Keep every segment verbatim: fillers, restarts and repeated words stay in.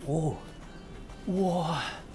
おお、うわ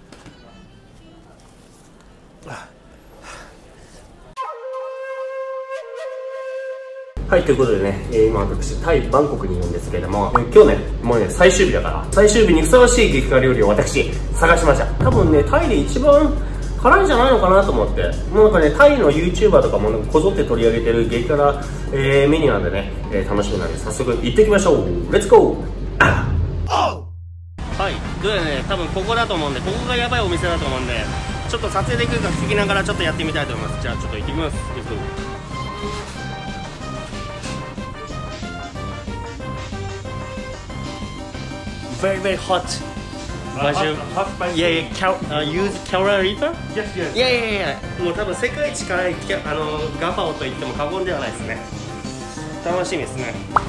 はい、ということでね、えー、今私、タイ・バンコクにいるんですけれども、えー、今日ね、もうね、最終日だから、最終日にふさわしい激辛料理を私、探しました。多分ね、タイで一番辛いんじゃないのかなと思って、もうなんかね、タイの YouTuber とかも、ね、こぞって取り上げてる激辛、えー、メニューなんでね、えー、楽しみなんで、早速行ってきましょう。レッツゴー。はい、ということでね、多分ここだと思うんで、ここがやばいお店だと思うんで、ちょっと撮影できるか聞きながらちょっとやってみたいと思います。じゃあちょっと行ってきます。レッツゴー。Very very hot. Uh, hot, hot spicy. Yeah, yeah. Cal, uh, use Carolina Reaper? Yes, yes. Yeah, yeah, yeah. もう多分世界一辛いキャあのガパオと言っても過言ではないですね。楽しみですね。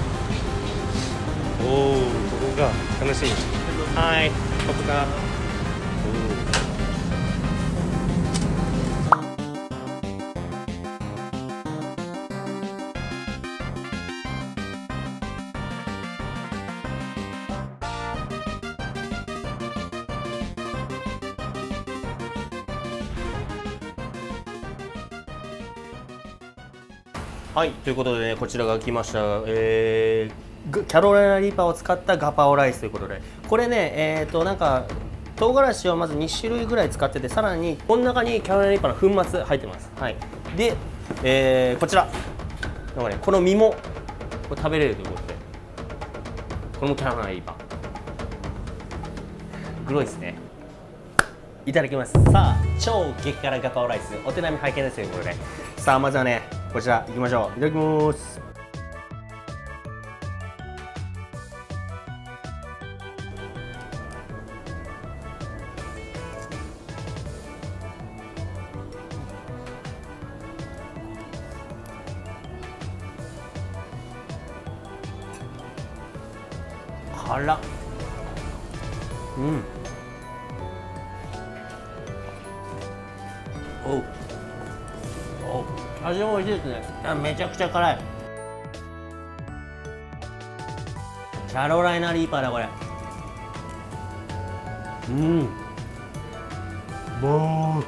おお、ここが楽しみ。はい、ここが。はい、ということでね、こちらが来ました、えー、キャロライナリーパーを使ったガパオライスということで、これね、えーと、なんか、唐辛子をまずに種類ぐらい使ってて、さらに、この中にキャロライナリーパーの粉末入ってます。はい。で、えー、こちら、なんかね、この実も、これ食べれるということで、これもキャロライナリーパー。グロいですね。いただきます。さあ、超激辛ガパオライス、お手並み拝見ですよ、これね。さあ、まずはね、こちら行きましょう。いただきます。辛っ。うん。おう。おう。味も美味しいですね。めちゃくちゃ辛い。キャロライナリーパーだこれ。うん。もう。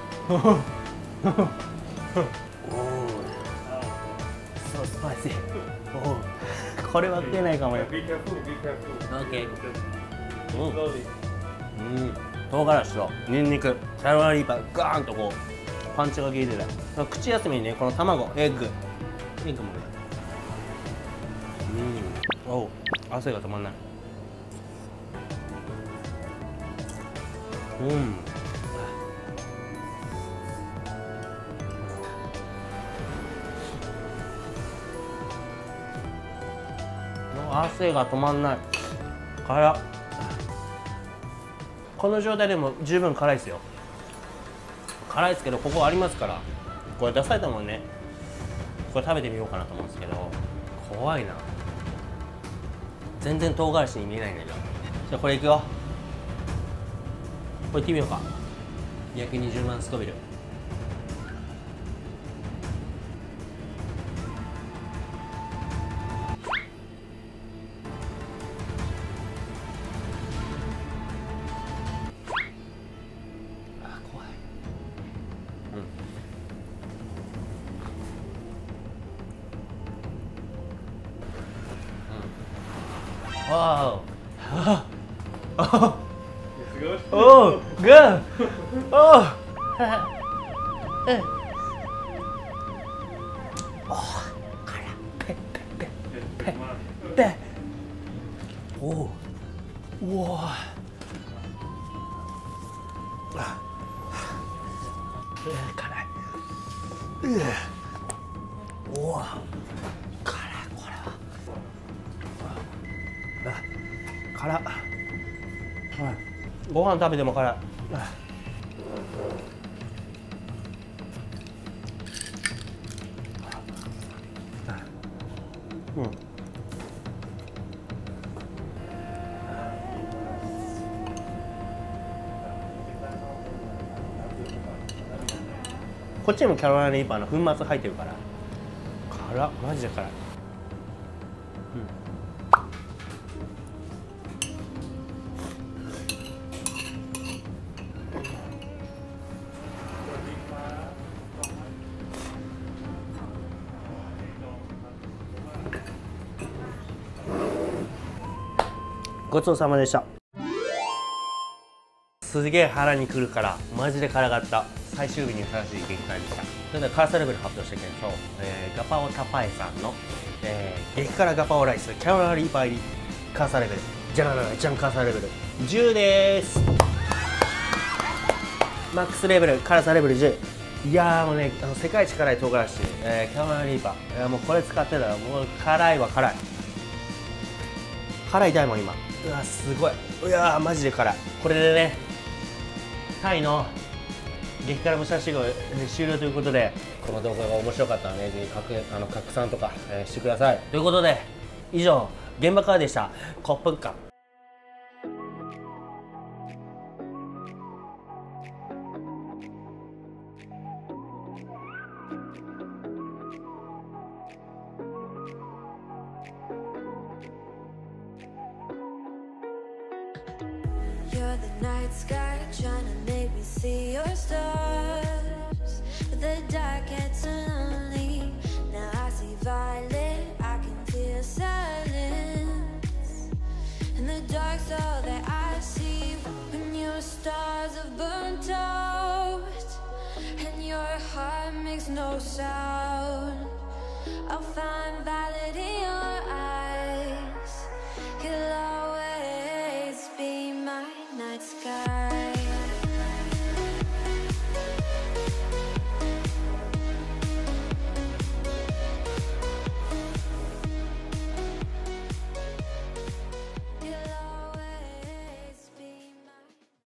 そうスパイシー。おう。これは食えないかもよ。 Be careful, be careful. Okay. Slowly. うん。唐辛子とニンニク、キャロライナリーパーガーンとこうパンチが効いてた。口休みにね、この卵、エッグ、エッグもね。うん。おう、汗が止まんない。うん。汗が止まんない。辛っ。この状態でも十分辛いですよ。辛いですけど、ここありますから、これ出されたもんね、これ食べてみようかなと思うんですけど、怖いな。全然唐辛子に見えないんだけど。じゃあこれいくよ。これいってみようか。にひゃくにじゅうまんスコビル。Wow. Oh. It's good. Oh, good. Oh. Oh, 辛い。ペペペペペ。おお。うわ。辛い。おお。辛っ。ご飯食べても辛い。うん。こっちにもキャロライナリーパーの粉末入ってるから。辛っ、マジで辛い。うん。 ごちそうさまでした。すげえ腹にくるからマジで辛かった。最終日にふさわしい限界でした。それでは辛さレベル発表していきましょう。えー、ガパオタパエさんの、えー、激辛ガパオライスキャロラリーパイ入り辛さレベルじゃらららじゃん辛さレベルじゅうでーす。マックスレベル辛さレベルじゅう。いやーもうね、あの世界一辛い唐辛子、えー、キャロラリーパー、いやもうこれ使ってたらもう辛いわ辛い辛い痛いもん今。うわすごい、うわーマジで辛い。これでねタイの激辛武者修行終了ということで、この動画が面白かったらねぜひ拡あの拡散とか、えー、してください。ということで以上現場からでした。コップンカ You're the night sky trying to make me see your stars, but the dark gets so lonely. Now I see violet, I can feel silence, and the dark's all that I see. When your stars have burnt out and your heart makes no sound, I'll find validity on